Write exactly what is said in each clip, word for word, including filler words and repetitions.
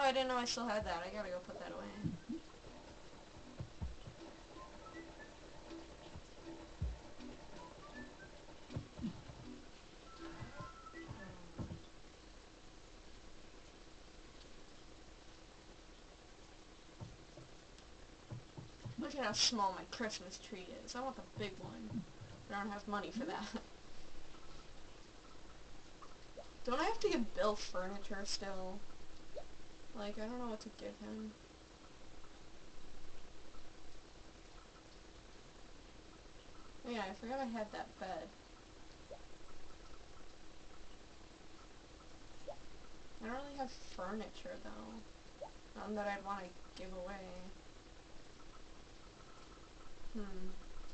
I didn't know I still had that. I gotta go put that away. Look at how small my Christmas tree is. I want the big one. I don't have money for that. Don't I have to give Bill furniture still? Like, I don't know what to give him. Oh yeah, I forgot I had that bed. I don't really have furniture, though. None that I'd want to give away. Hmm.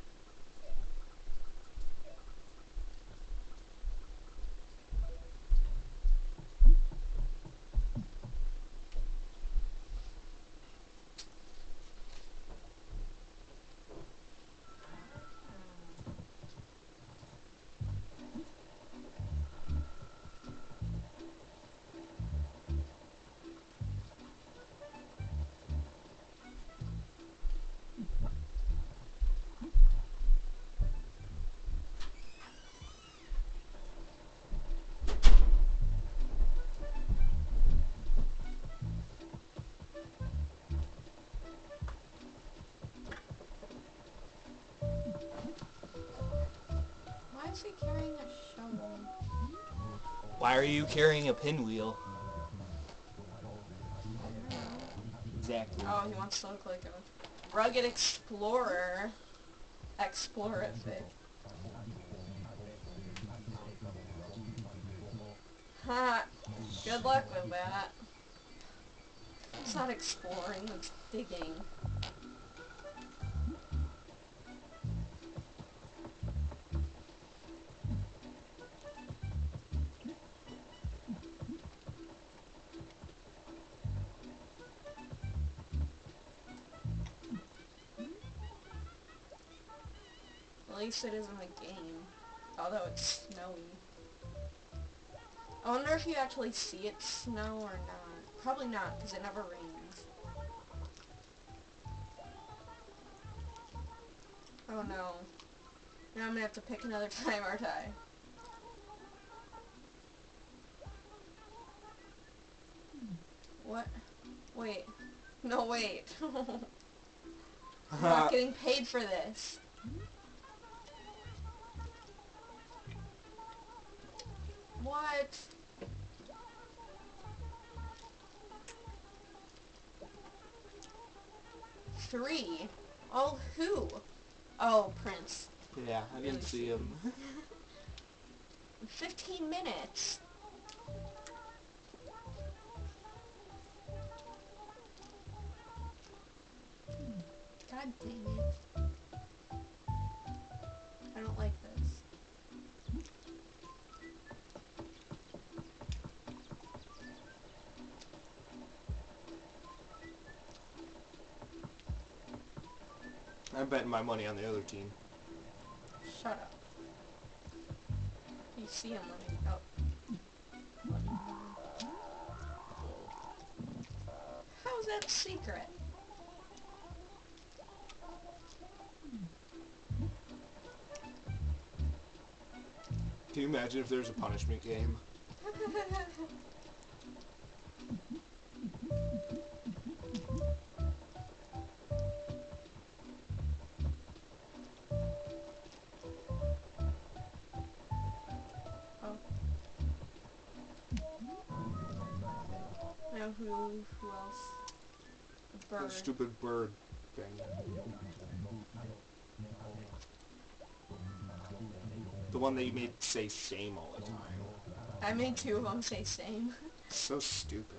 Why is he carrying a shovel? Why are you carrying a pinwheel? Exactly. Oh, he wants to look like a rugged explorer. Explorific. Ha! Good luck with that. It's not exploring, it's digging. At least it isn't a game. Although it's snowy. I wonder if you actually see it snow or not. Probably not, because it never rains. Oh no. Now I'm gonna have to pick another time, aren't I? What? Wait. No, wait. I'm not getting paid for this. What? Three? Oh, who? Oh, Prince. Yeah, I didn't Really see him. Fifteen minutes. God dang it. I don't like this. I'm betting my money on the other team. Shut up. You see him running. Oh. How's that secret? Can you imagine if there's a punishment game? Oh. Now who, who else? A That bird. stupid bird thing. The one that you made say same all the time. I made two of them say same. So stupid.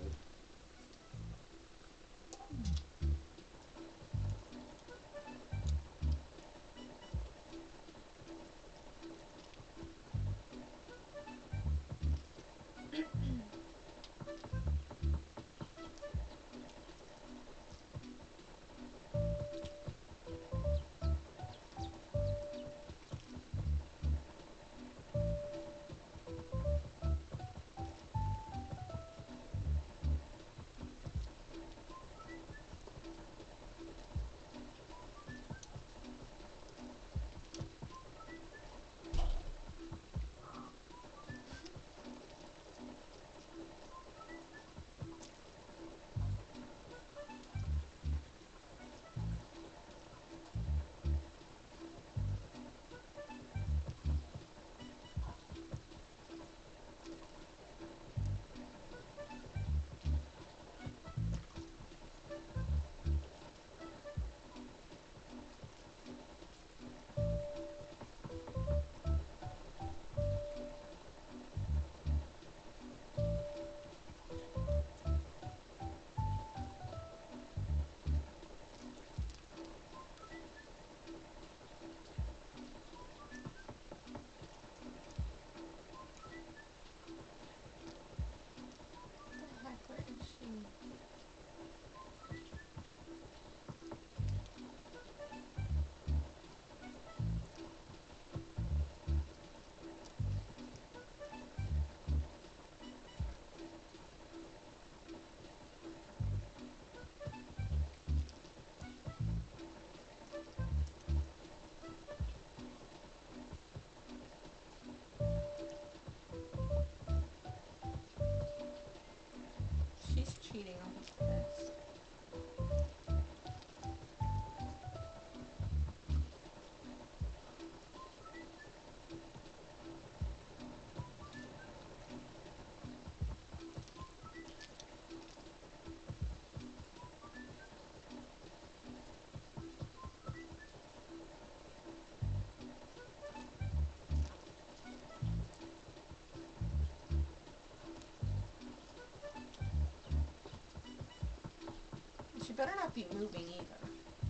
She better not be moving either.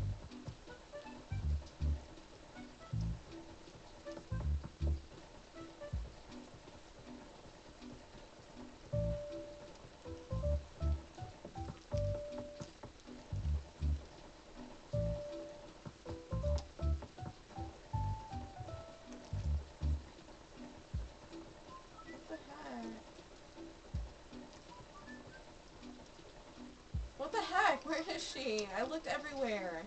What the heck? Where is she? I looked everywhere.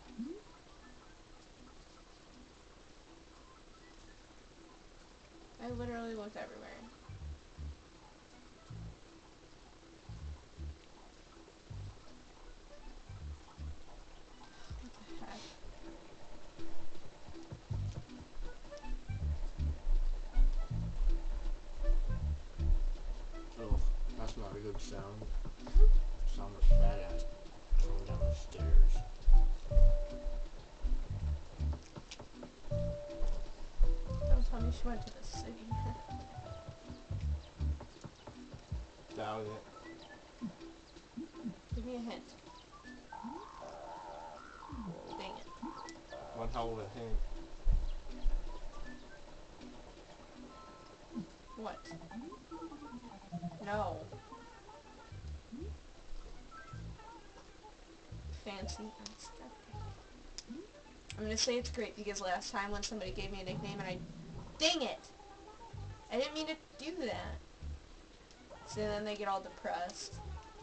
I literally looked everywhere. What the heck? Oh, that's not a good sound. Sound of fat ass going down the stairs. Don't tell me she went to the city. Doubt it. Give me a hint. Dang it. One hell of a hint. What? No. Fancy and stuff. I'm gonna say it's great because last time when somebody gave me a nickname and I... Dang it! I didn't mean to do that. So then they get all depressed.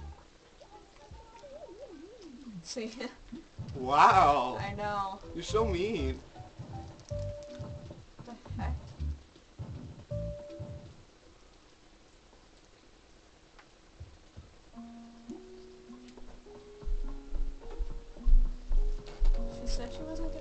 See? Wow! I know. You're so mean. What the heck? She said she wasn't